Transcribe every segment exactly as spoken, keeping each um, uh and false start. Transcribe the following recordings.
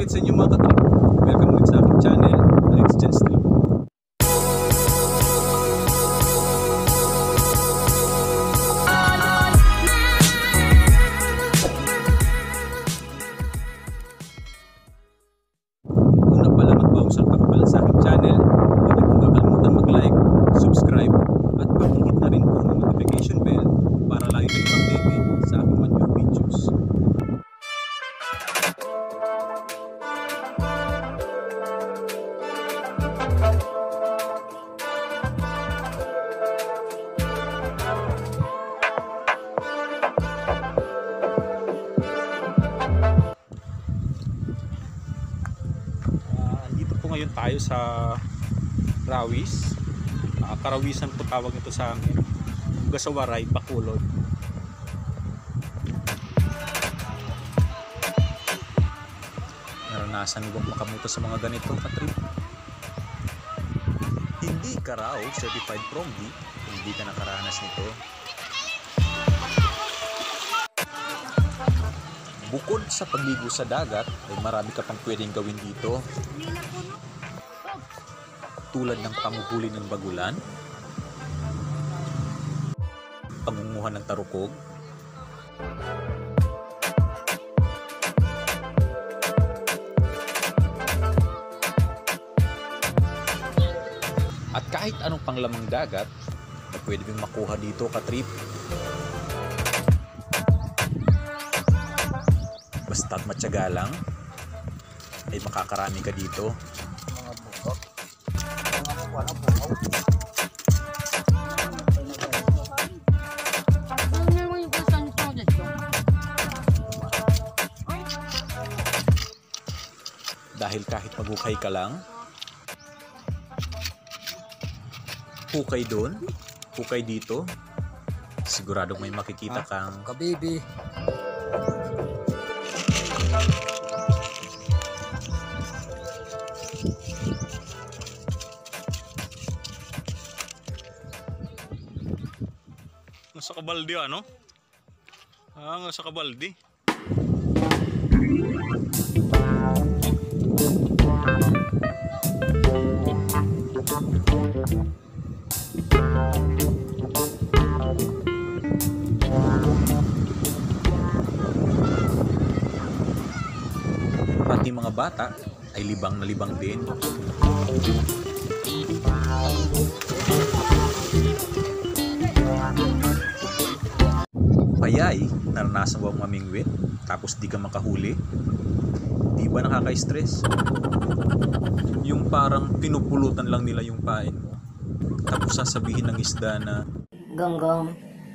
sa inyo mga katrip. Welcome ulit sa aking channel, Alex Jan Still. Una pala magpausal pa pala sa aking channel, huwag niyo pong kakalimutan mag-like, subscribe, at pakindot na rin po ng notification bell para lagi kayong updated sa aking mga new videos. Ngayon tayo sa Rawis, uh, Karawisan po tawag ito sa amin, Gasawaray, Bacolod. Naranasan mo bang makamuto sa mga ganito katrip? Hindi ka raw certified prongdi, hindi ka nakaranas nito. Bukod sa pagligo sa dagat, ay marami ka pang pwedeng gawin dito. Tulad ng panguhuli ng bagulan, pangunguhan ng tarukog, at kahit anong panglamang dagat na pwede mong makuha dito katrip. Basta't matyaga lang ay makakarami ka dito. Dahil kahit maghukay ka lang, hukay doon, hukay dito, siguradong may makikita kang kabibi. Nasa kabaldi ano? Ah, nasa kabaldi. Pati mga bata ay libang na libang din. Payay, naranasan mo ang mamingwit tapos di ka makahuli? Di ba nakaka-stress? Yung parang pinupulutan lang nila yung pain mo, tapos sasabihin ng isda na Gonggong.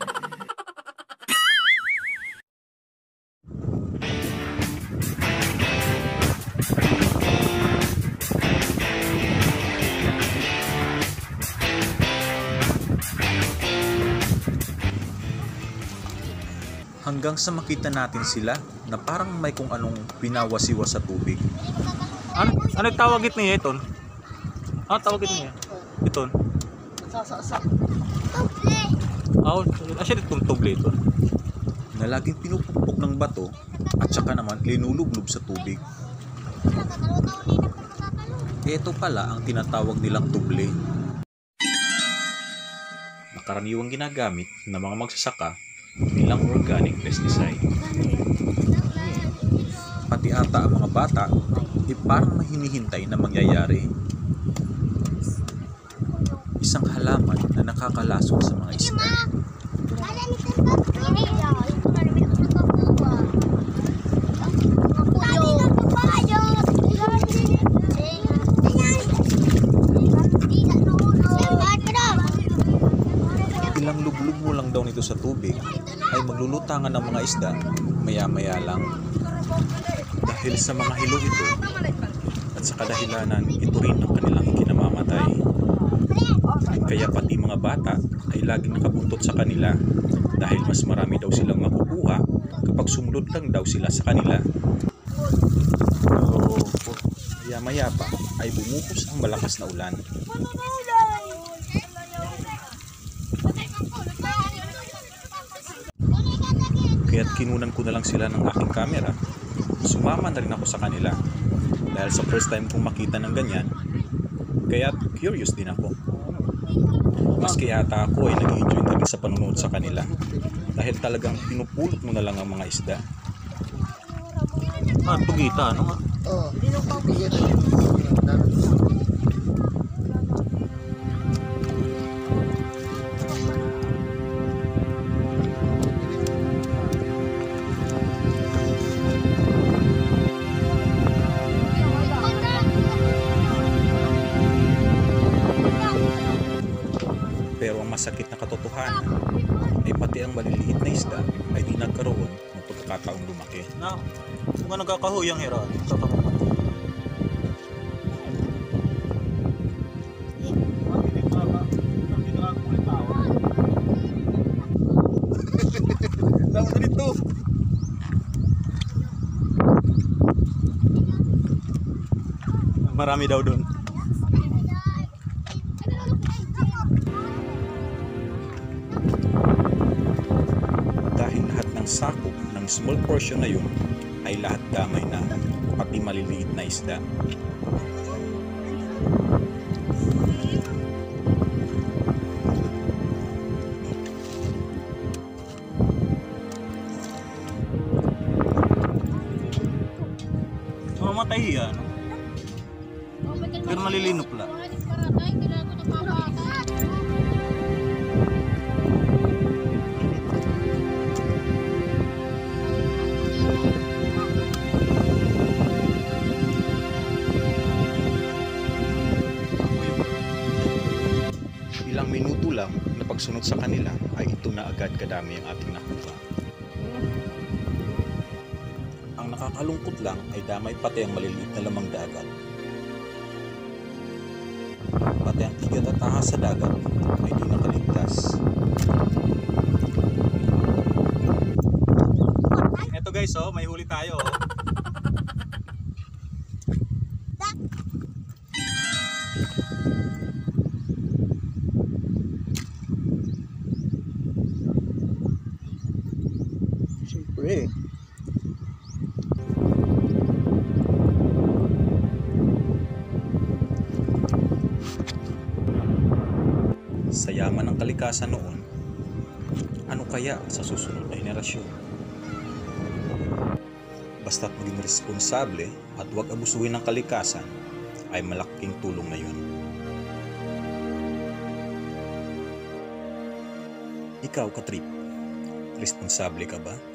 hanggang sa makita natin sila na parang may kung anong pinawasiwa sa tubig. Ano, ano tawag ito niya iton? Ano tawag ito niya? Iton? Sasa-sa. Tuble! Oh, asya itong tuble ito. Na laging pinupukpok ng bato at saka naman linulublob sa tubig. Ito pala ang tinatawag nilang tuble. Karaniwang ginagamit ng mga magsasaka bilang organic pesticide. Pati ata ang mga bata ay parang mahinihintay na mangyayari. Isang halaman na nakakalasok sa mga isda. Ilang lublub mo lang daw nito sa tubig ay maglulutangan ng mga isda maya-maya lang. Dahil sa mga hilo ito at sa kadahilanan, ito rin ang kanilang ikinamamatay. Kaya pati mga bata ay laging nakabuntot sa kanila dahil mas marami daw silang makukuha kapag sumunod lang daw sila sa kanila. So, maya-maya pa ay bumuhos ang malakas na ulan. Kaya't kinunan ko na lang sila ng aking camera. Sumama na rin ako sa kanila Dahil sa first time kong makita ng ganyan, kaya curious din ako. Maski yata ako ay nag-enjoy na rin sa panunood sa kanila dahil talagang pinupulot mo na lang ang mga isda. Ah, tugita, ano nga? Oo. Sige. Pero ang masakit na katotohanan ay pati ang maliliit na isda ay di nagkaroon ng pagkakataong lumaki. Na, kung nga nagkakahuyang hira, sa pamamatay. Tama na dito. Marami daw doon. Dahil lahat ng sakop ng small portion na yun ay lahat gamay na, pati maliliit na isda. Mamatay yan. Pero malilinop lang. Ilang minuto lang na pagsunod sa kanila ay ito na agad kadami ang ating nakuha. Ang nakakalungkot lang ay damay pati ang maliliit na lamang dagat. Pati ang tigat at ahas sa dagat ay di nakaligtas. Eto guys, oh, may huli tayo. Oh. Siyempre. Sa yaman ng kalikasan noon, ano kaya sa susunod na henerasyon? Basta't maging responsable at huwag abusuhin ng kalikasan ay malaking tulong na yun. Ikaw, Katrip, responsable ka ba?